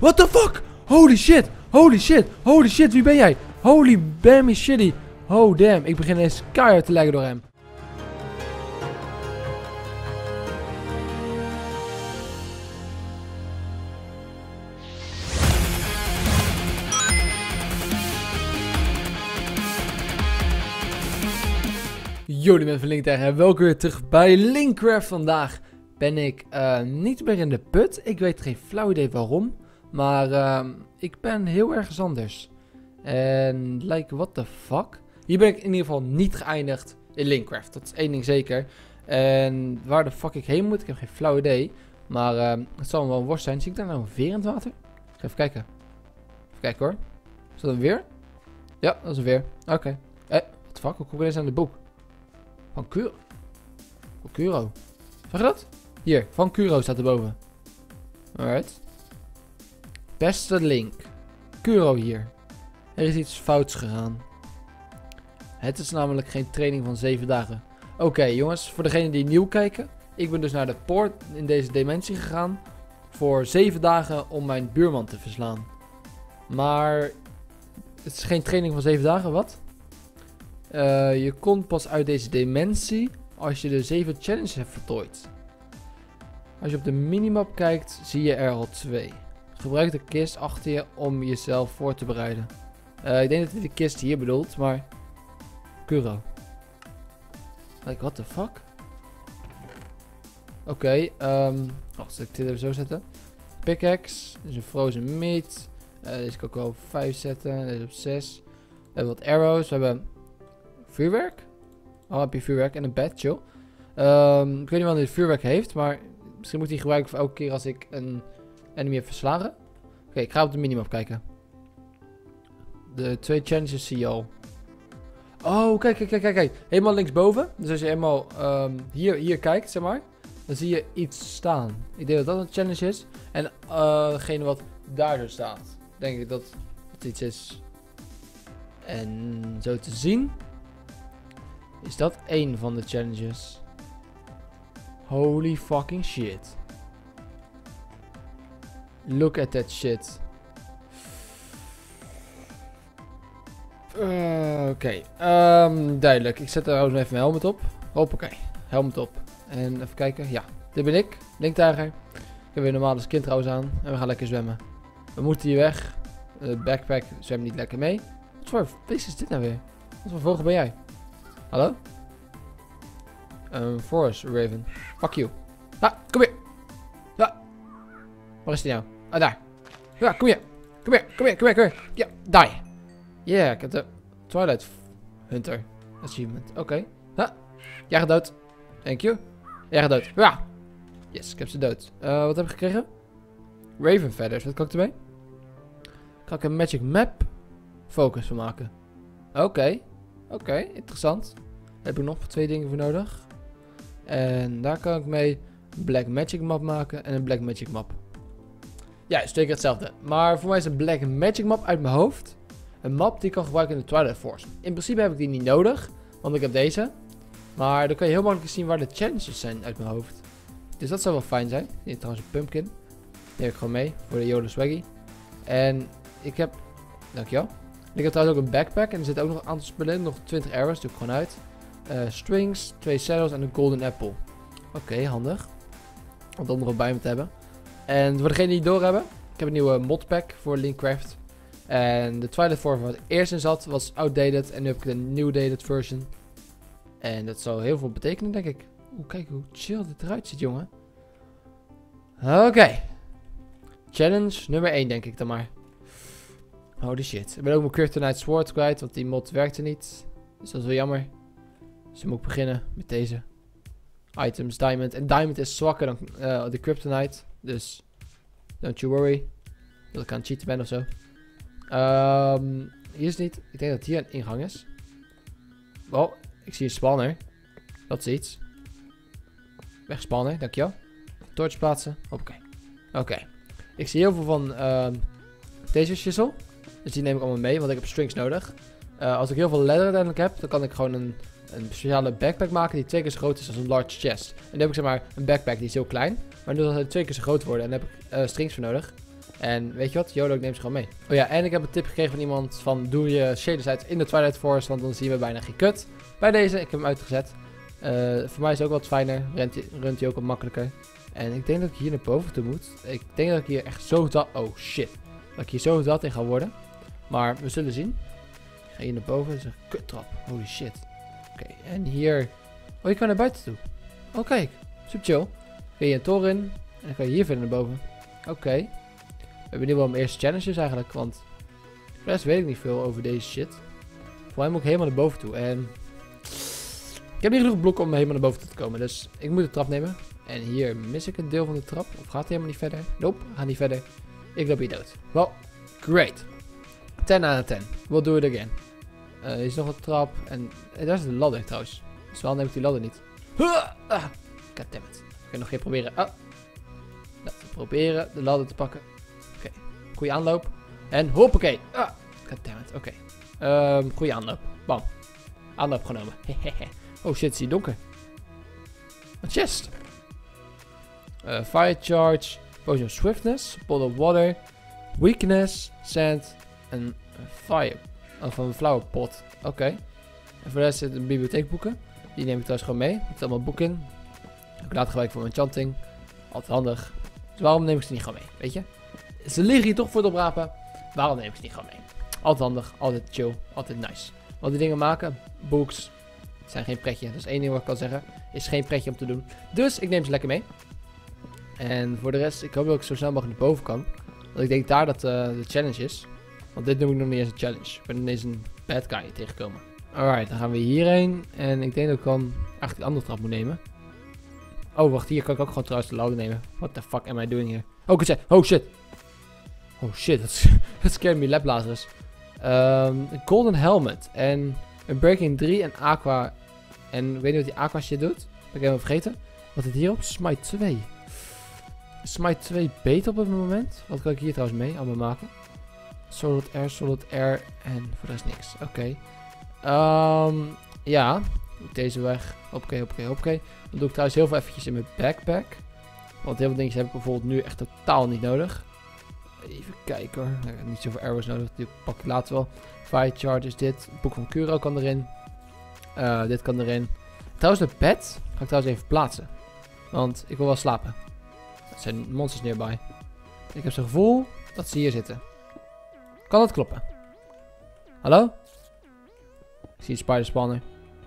What the fuck? Holy shit. Holy shit. Holy shit. Wie ben jij? Holy bammy shitty. Oh damn. Ik begin eens keihard te lijken door hem. Jullie mensen van Linktech en welkom weer terug bij Linkcraft. Vandaag ben ik niet meer in de put. Ik weet geen flauw idee waarom. Maar ik ben heel ergens anders. En like what the fuck. Hier ben ik in ieder geval niet geëindigd in Linkcraft. Dat is één ding zeker. En waar de fuck ik heen moet, ik heb geen flauw idee. Maar het zal wel een worst zijn. Zie ik daar nou een veer in het water? Ik ga even kijken. Even kijken hoor. Is dat een weer? Ja, dat is een weer. Oké. What the fuck? Hoe kom ik eens aan de boek? Van Kuro. Van Kuro. Zag je dat? Hier, van Kuro staat erboven. Alright. Beste Link. Kuro hier. Er is iets fouts gegaan. Het is namelijk geen training van 7 dagen. Oké, jongens, voor degenen die nieuw kijken. Ik ben dus naar de poort in deze dimensie gegaan. Voor 7 dagen om mijn buurman te verslaan. Maar het is geen training van 7 dagen, wat? Je komt pas uit deze dimensie als je de 7 challenges hebt voltooid. Als je op de minimap kijkt, zie je er al 2. Gebruik de kist achter je om jezelf voor te bereiden. Ik denk dat hij de kist hier bedoelt, maar... Kuro. Like, what the fuck? Oké, wacht, zal ik dit even zo zetten. Pickaxe, dus een frozen meat. Deze kan ik wel op 5 zetten, deze op 6. We hebben wat arrows, we hebben... vuurwerk? Oh, heb je vuurwerk en een bed, chill. Ik weet niet wat hij vuurwerk heeft, maar misschien moet hij gebruiken voor elke keer als ik een enemy heb verslagen. Oké, ik ga op de minimap kijken. De 2 challenges zie je al. Oh, kijk. Helemaal linksboven. Dus als je helemaal hier kijkt, zeg maar, dan zie je iets staan. Ik denk dat dat een challenge is. En degene wat daardoor staat, denk ik dat het iets is. En zo te zien... is dat één van de challenges. Holy fucking shit. Look at that shit. Oké. Duidelijk. Ik zet er trouwens even mijn helmet op. Hoppakee. Helmet op. En even kijken. Ja. Dit ben ik. Linktiger. Ik heb weer een normale skin trouwens aan. En we gaan lekker zwemmen. We moeten hier weg. De backpack zwemt niet lekker mee. Wat voor vis is dit nou weer? Wat voor vogel ben jij? Hallo? Forest Raven. Fuck you. Ha, kom hier. Ja. Waar is die nou? Ah, daar. Ja, kom hier. Kom hier. Ja, die. Yeah, ik heb de Twilight Hunter achievement. Oké. Ha. Jij gaat dood. Thank you. Jij gaat dood. Ja. Yes, ik heb ze dood. Wat heb ik gekregen? Raven Feathers. Wat kan ik ermee? Kan ik een Magic Map focus van maken? Oké, interessant. Daar heb ik nog 2 dingen voor nodig. En daar kan ik mee een Black Magic Map maken en een Black Magic Map. Ja, is 2 keer hetzelfde. Maar voor mij is een Black Magic Map uit mijn hoofd een map die ik kan gebruiken in de Twilight Force. In principe heb ik die niet nodig, want ik heb deze. Maar dan kan je heel makkelijk zien waar de challenges zijn uit mijn hoofd. Dus dat zou wel fijn zijn. Hier trouwens een pumpkin. Die heb ik gewoon mee voor de Yoda Swaggy. En ik heb... Dankjewel. Ik heb trouwens ook een backpack en er zit ook nog een aantal spullen in. Nog 20 arrows, doe ik gewoon uit. Strings, 2 saddles en een golden apple. Oké, handig. Om dat nog bij me te hebben. En voor degenen die het doorhebben. Ik heb een nieuwe modpack voor Linkcraft. En de Twilight Force waar het eerst in zat was outdated. En nu heb ik een new dated version. En dat zal heel veel betekenen, denk ik. Oeh, kijk hoe chill dit eruit ziet, jongen. Oké. Challenge nummer 1, denk ik dan maar. Holy shit. Ik ben ook mijn Kryptonite Sword kwijt, want die mod werkte niet. Dus dat is wel jammer. Dus dan moet ik beginnen met deze. Items, Diamond. En Diamond is zwakker dan de Kryptonite. Dus, don't you worry. Dat ik aan het cheaten ben of zo. Hier is niet. Ik denk dat hier een ingang is. Oh, ik zie een spawner. Dat is iets. Weg spawner, dankjewel. Torch plaatsen. Oké. Ik zie heel veel van deze shizzle. Dus die neem ik allemaal mee, want ik heb strings nodig. Als ik heel veel leather uiteindelijk heb, dan kan ik gewoon een speciale backpack maken die 2 keer zo groot is als een large chest. En dan heb ik zeg maar een backpack die is heel klein. Maar nu zal het 2 keer zo groot worden en daar heb ik strings voor nodig. En weet je wat? YOLO, ik neem ze gewoon mee. Oh ja, en ik heb een tip gekregen van iemand van doe je shaders uit in de Twilight Forest, want dan zien we bijna geen kut. Bij deze, ik heb hem uitgezet. Voor mij is het ook wat fijner, runt hij ook wat makkelijker. En ik denk dat ik hier naar boven toe moet. Ik denk dat ik hier echt zo dat... Oh shit. Dat ik hier zo dat in ga worden. Maar we zullen zien. Ik ga hier naar boven, dat is een kuttrap. Holy shit. Oké, en hier... Oh, je kan naar buiten toe. Oh kijk, super chill. Ga je een toren in. En dan kan je hier verder naar boven. Oké. We hebben nu wel mijn eerste challenges eigenlijk, want... De rest weet ik niet veel over deze shit. Voor mij moet ik helemaal naar boven toe. En... Ik heb niet genoeg blokken om helemaal naar boven toe te komen, dus ik moet de trap nemen. En hier mis ik een deel van de trap. Of gaat hij helemaal niet verder? Nope, gaat niet verder. Ik loop hier dood. Well, great. 10 out of 10. We'll do it again. Er is nog een trap. En daar is de ladder trouwens. Dus waarom neem ik die ladder niet? Goddammit. Ik kan nog geen proberen. Oh. Laten we proberen de ladder te pakken. Oké. Goeie aanloop. En hoppakee. Goddammit. Oké. Goeie aanloop. Bam. Aanloop genomen. Oh shit, het is hier donker. Een chest. Fire charge. Potion of swiftness. Pot of water. Weakness. Sand. En fire. Of een flower pot. Oké. En voor de rest zitten bibliotheekboeken. Die neem ik trouwens gewoon mee. Er zit allemaal boeken in. Ik laat gebruiken voor mijn enchanting. Altijd handig. Dus waarom neem ik ze niet gewoon mee? Weet je? Ze liggen hier toch voor het oprapen. Waarom neem ik ze niet gewoon mee? Altijd handig. Altijd chill. Altijd nice. Want die dingen maken. Books. Zijn geen pretje. Dat is één ding wat ik kan zeggen. Is geen pretje om te doen. Dus ik neem ze lekker mee. En voor de rest. Ik hoop dat ik zo snel mogelijk naar boven kan. Want ik denk daar dat de challenge is. Want dit noem ik nog niet eens een challenge. Ik ben ineens een bad guy tegengekomen. Alright, dan gaan we hierheen. En ik denk dat ik dan eigenlijk de andere trap moet nemen. Oh, wacht. Hier kan ik ook gewoon trouwens de ladder nemen. What the fuck am I doing here? Oh, ik zei. Oh, shit. Oh, shit. Dat scared me, Lab Lazarus. Een golden helmet. En een breaking 3 en aqua. En weet je wat die aqua shit doet? Ben ik helemaal vergeten. Wat zit hierop? Smite 2. Smite 2 beter op het moment. Wat kan ik hier trouwens mee allemaal maken? Solid air en voor de rest niks. Oké. Ja. Deze weg. Hoppakee. Dan doe ik trouwens heel veel eventjes in mijn backpack. Want heel veel dingetjes heb ik bijvoorbeeld nu echt totaal niet nodig. Even kijken hoor. Ik heb niet zoveel arrows nodig. Die pak ik later wel. Fire charge is dit. Het boek van Kuro kan erin. Dit kan erin. Trouwens de bed ga ik trouwens even plaatsen. Want ik wil wel slapen. Er zijn monsters nearby. Ik heb zo'n gevoel dat ze hier zitten. Kan dat kloppen? Hallo? Ik zie een spider spawner.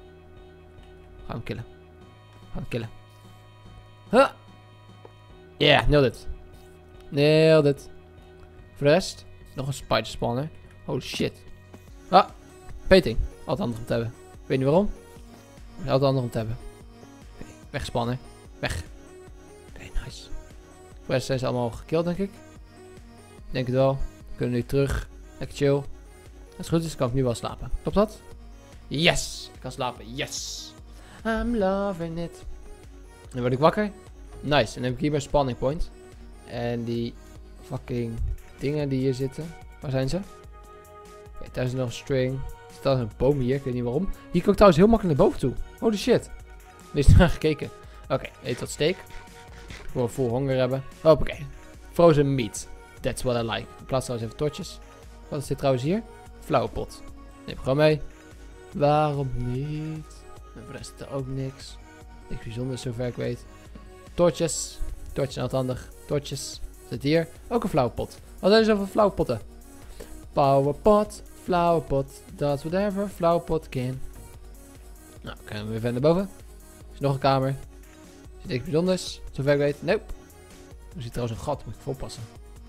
Ga hem killen. Huh! Yeah, nailed it. Voor de rest, nog een spider spawner. Oh shit. Ah, peting. Altijd handig om te hebben. Ik weet niet waarom. Maar altijd handig om te hebben. Okay, weg spawner. Weg. Oké, nice. Voor de rest zijn ze allemaal gekilld, denk ik. Denk het wel. We kunnen nu terug. Lekker chill. Als het goed is, kan ik nu wel slapen. Klopt dat? Yes! Ik kan slapen. Yes! I'm loving it. Dan word ik wakker. Nice. En dan heb ik hier mijn spawning point. En die fucking dingen die hier zitten. Waar zijn ze? Oké, daar is nog een string. Er staat een boom hier. Ik weet niet waarom. Hier kan ik trouwens heel makkelijk naar boven toe. Holy shit. Er is naar gekeken. Oké, eet wat steak. Ik wil full honger hebben. Hoppakee. Frozen meat. That's what I like. Ik plaats trouwens even torches. Wat is dit trouwens hier? Flowerpot. Neem ik gewoon mee. Waarom niet? En voor de rest is er ook niks. Niks bijzonders zover ik weet. Torches. Torches zijn altijd handig. Torches. Zit hier. Ook een flowerpot. Wat zijn er zoveel flowerpotten? Powerpot. Flowerpot. That's whatever. Flowerpot can. Nou, kunnen we weer verder naar boven. Er is nog een kamer. Er zit niks bijzonders. Zover ik weet. Nope. Er zit trouwens een gat. Moet ik voor oppassen.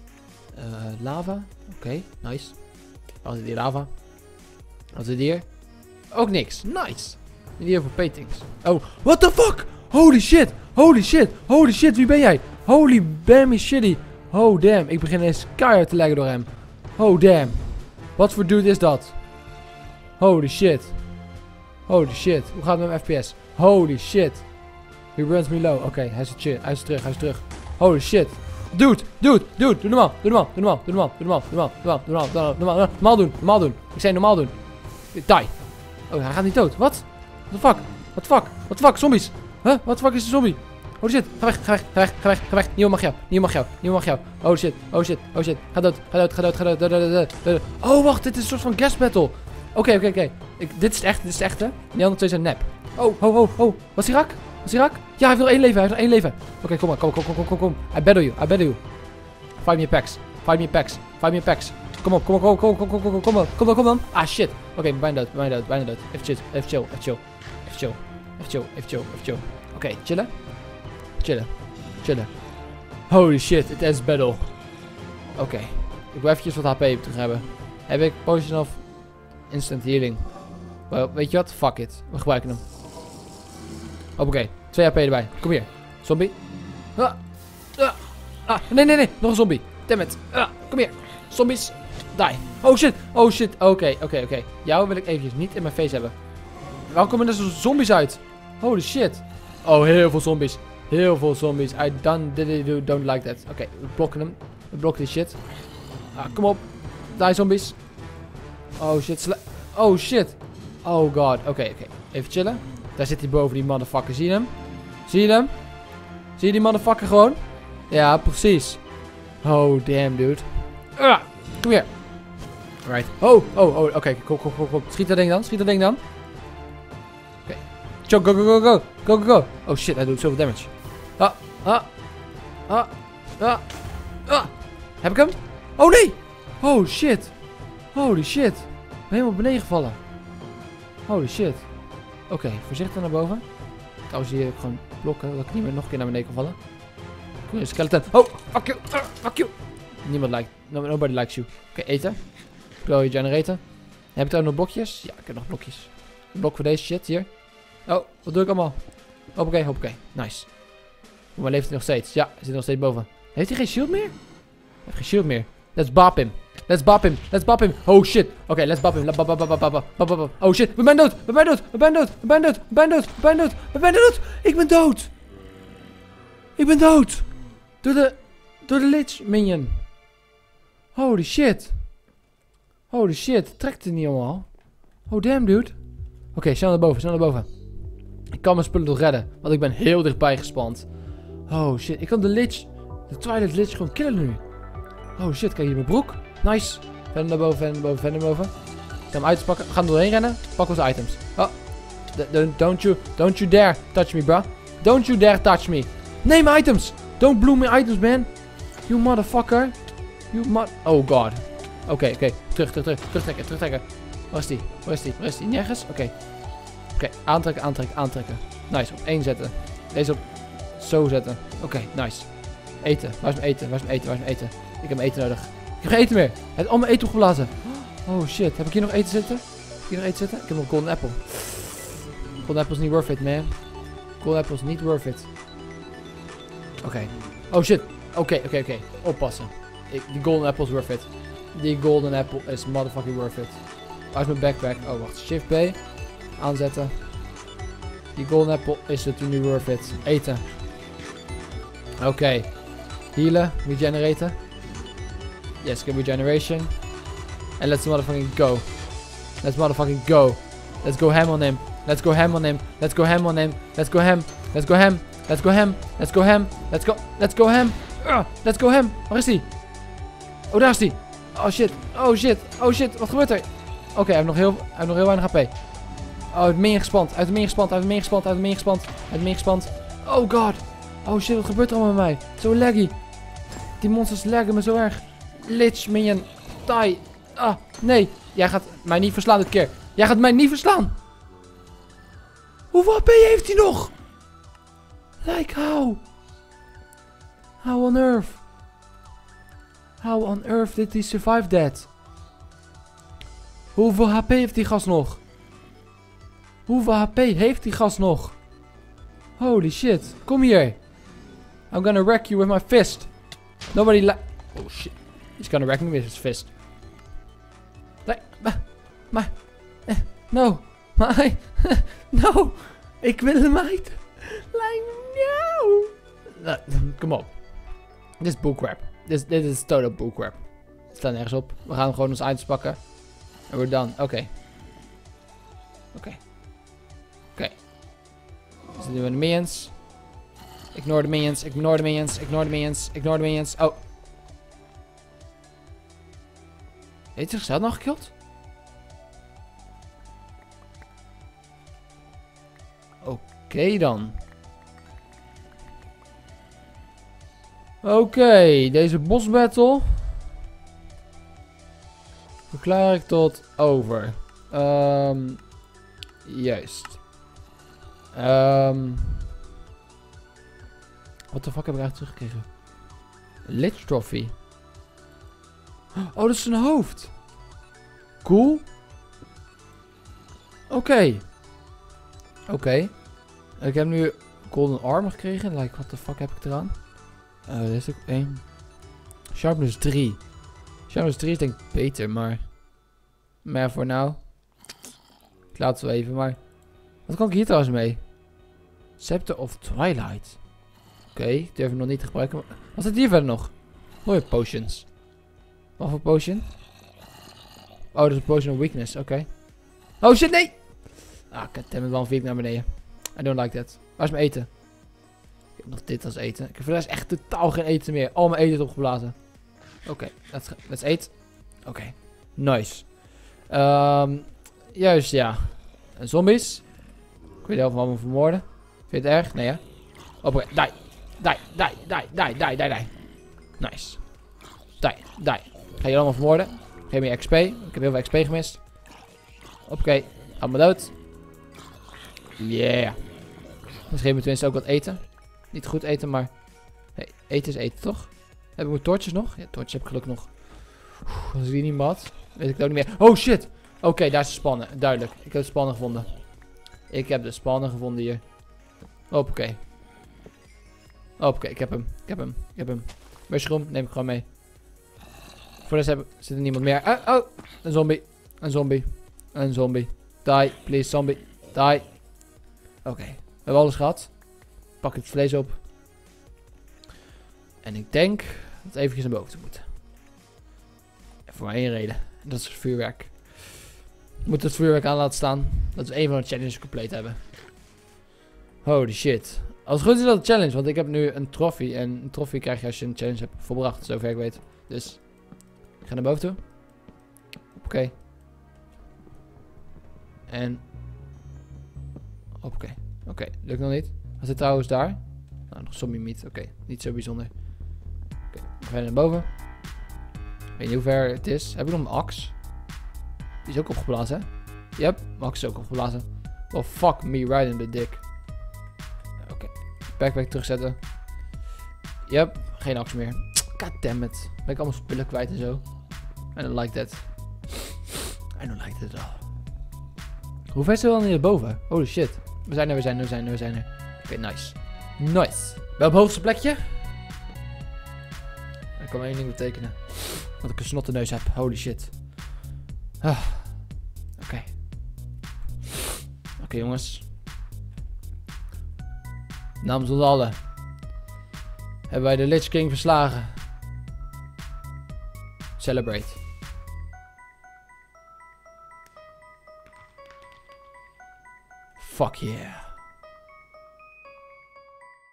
Lava. Oké, nice. Wat zit hier lava? Wat zit hier? Ook niks. Nice. En hier voor paintings. Oh, what the fuck? Holy shit. Holy shit. Holy shit. Wie ben jij? Holy bammy shitty. Oh damn. Ik begin eens keihard te leggen door hem. Oh damn. Wat voor dude is dat? Holy shit. Holy shit. Hoe gaat het met mijn FPS? Holy shit. He runs me low. Oké, hij is chill. Hij is terug. Holy shit. Dude. Doe normaal. Normaal doen. Ik zei normaal doen. Die. Oh, hij gaat niet dood. Wat? What the fuck? Zombies. Huh? What the fuck is een zombie? Holy shit. Ga weg, ga weg, ga weg, ga weg, ga weg. Niemand mag jou, niemand mag jou, niemand mag jou. Holy shit, holy shit, holy shit. Ga dood, ga dood, ga dood, ga dood, dood. Oh, wacht, dit is een soort van gas battle. Oké. Dit is het echt, hè. Die andere twee zijn nep. Oh. Was hij raak? Ja, hij heeft nog 1 leven, Oké, kom maar, kom. I battle you. Fight me packs. Kom op. Kom dan. Ah, shit. Oké, bijna dood. Even chill. Oké, chillen. Holy shit, het is battle. Oké. Ik wil eventjes wat HP terug hebben. Heb ik potion of instant healing? Well, weet je wat? Fuck it. We gebruiken hem. Oké, 2 HP erbij. Kom hier. Zombie. Nee. Nog een zombie. Dammit. Kom hier. Zombies. Die. Oh shit. Oké. Jou wil ik eventjes niet in mijn face hebben. Waar komen er zo zombies uit? Holy shit. Oh, heel veel zombies. I don't like that. Oké, we blokken hem. We blokken die shit. Kom op. Die zombies. Oh shit. Oh god. Oké. Even chillen. Daar zit hij boven die motherfucker. Zie je hem? Zie je die motherfucker gewoon? Ja, precies. Oh, damn, dude. Kom hier. Right. Oké. Kom. Schiet dat ding dan. Oké. Go. Oh shit, hij doet zoveel damage. Heb ik hem? Oh nee! Oh shit. Holy shit. Ik ben helemaal beneden gevallen. Holy shit. Oké, voorzichtig naar boven. Trouwens, hier gewoon blokken, dat ik niet meer nog een keer naar beneden kan vallen. Kom, skeleton. Oh, fuck you. Nobody likes you. Oké, eten. Glow je generator. Heb ik daar nog blokjes? Ja, ik heb nog blokjes. Een blok voor deze shit, hier. Oh, wat doe ik allemaal? Hoppakee. Nice. Maar leeft hij nog steeds? Ja, hij zit nog steeds boven. Heeft hij geen shield meer? Hij heeft geen shield meer. Let's bop him. Oh shit. Oké, let's bop him. Oh shit. We zijn dood. Ik ben dood. Door de lich minion. Holy shit. Trekt het niet allemaal. Oh damn, dude. Oké, snel naar boven. Ik kan mijn spullen nog redden. Want ik ben heel dichtbij gespand. Oh shit. Ik kan de Twilight Lich gewoon killen nu. Oh shit. Kijk hier mijn broek. Nice. Verder naar boven. Ik ga hem uitpakken. We gaan er doorheen rennen. Pak onze items. Oh. Don't you dare touch me, bro. Don't you dare touch me. Nee, mijn items. Don't bloom my items, man. You motherfucker. Oh god. Oké. Terugtrekken. Waar is die? Nergens? Oké. Aantrekken. Nice. Op 1 zetten. Deze op zo zetten. Oké, nice. Eten. Waar is mijn eten? Ik heb mijn eten nodig. Ik heb geen eten meer. Hij heeft al mijn eten opgeblazen. Oh shit. Heb ik hier nog eten zitten? Ik heb nog golden apple. Golden apple is niet worth it, man. Golden apple is niet worth it. Oké. Oh shit. Oké. Oppassen. Die golden apple is worth it. Die golden apple is motherfucking worth it. Waar is mijn backpack? Oh, wacht. Shift B. Aanzetten. Die golden apple is natuurlijk nu worth it. Eten. Oké. Healen. Regeneraten. Yes, get regeneration. And let's motherfucking go. Let's go ham on him. Let's go ham. Waar is hij? Oh, daar is hij. Oh shit. Wat gebeurt er? Oké, hij heeft nog heel weinig HP. Oh, uit meer gespand. Oh god. Oh shit, wat gebeurt er allemaal met mij? Zo laggy. Die monsters laggen me zo erg. Lich, minion, die. Ah, nee. Jij gaat mij niet verslaan dit keer. Hoeveel HP heeft hij nog? Like how? How on earth did he survive that? Hoeveel HP heeft die gast nog? Holy shit. Kom hier. I'm gonna wreck you with my fist. Oh shit. He's gonna wreck me with his fist. No. No. Ik wil hem uit. No. Kom op. Dit is bullcrap. Dit is total bullcrap. Het staat nergens op. We gaan gewoon ons items pakken. En we're done. Oké. Dus doen we de minions. Ignore de minions. Ignore de minions. Ignore de minions. Ignore de minions. Oh. Heeft hij zichzelf nog gekild? Oké dan. Oké, deze boss battle verklaar ik tot over. Juist. Wat de fuck heb ik eigenlijk teruggekregen? Lich Trophy. Oh, dat is zijn hoofd. Cool. Oké. Oké. Ik heb nu golden armor gekregen. Like, wat de fuck heb ik eraan? Dit is ook 1. Sharpness 3. Sharpness 3 is denk ik beter, maar... Maar voor nou... Ik laat het wel even, maar... Wat kan ik hier trouwens mee? Scepter of Twilight. Oké, ik durf hem nog niet te gebruiken. Wat zit hier verder nog? Mooie potions. Wat voor potion? Oh, dat is een potion of weakness. Oké. Oh shit, nee! Ah, goddammit, waarom viel ik naar beneden? I don't like that. Waar is mijn eten? Ik heb nog dit als eten. Ik heb voor de rest echt totaal geen eten meer. Al mijn eten is opgeblazen. Oké, let's eat. Oké, nice. Juist, ja. Zombies. Ik weet niet of we allemaal vermoorden. Vind je het erg? Nee, hè? Oké, die. Die. Nice. Die. Ga je allemaal vermoorden. Geef me XP. Ik heb heel veel XP gemist. Oké, allemaal dood. Yeah. Dan geef me tenminste ook wat eten. Niet goed eten, maar... Hey, eten is eten, toch? Hebben we torches nog? Ja, torches heb ik gelukkig nog. Als ik die niet had, weet ik het ook niet meer. Oh shit! Oké, daar is de spannen. Duidelijk. Ik heb de spannen gevonden. Ik heb de spannen gevonden hier. Hoppakee. Hoppakee, ik heb hem. Mushroom neem ik gewoon mee. Voor de rest zit er niemand meer. Oh, een zombie. Die, please, zombie. Die. Oké, we hebben alles gehad. Pak het vlees op. En ik denk dat we eventjes naar boven toe moeten. En voor maar één reden. Dat is het vuurwerk. We moeten het vuurwerk aan laten staan. Dat we één van de challenges compleet hebben. Holy shit. Als het goed is dat een challenge, want ik heb nu een trofee. En een trofee krijg je als je een challenge hebt volbracht, zover ik weet. Dus, ik ga naar boven toe. Oké. En... Oké, lukt nog niet. Was dit trouwens daar? Nou, nog zombie meat. Oké, niet zo bijzonder. Oké, we gaan naar boven. Ik weet niet hoe ver het is. Heb ik nog een axe? Die is ook opgeblazen, hè? Yep, mijn axe is ook opgeblazen. Oh, fuck me right in the dick. Oké, backpack terugzetten. Yep, geen axe meer. Goddammit. Ben ik allemaal spullen kwijt en zo. I don't like that. I don't like that at all. Hoe ver zijn we dan hier boven? Holy shit. We zijn er. Oké, nice. Nice. Wel op het hoogste plekje. Dat kan maar één ding betekenen. Dat ik een snottenneus heb. Holy shit. Oké. Oké, jongens. Namens ons allen hebben wij de Lich King verslagen. Celebrate. Fuck yeah.